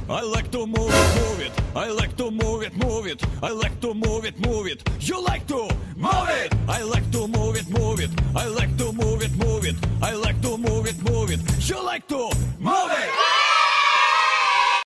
I like to move it, move it. I like to move it, move it. I like to move it, move it. You like to move it. I like to move it, move it. I like to move it, move it. I like to move it, move it. You like to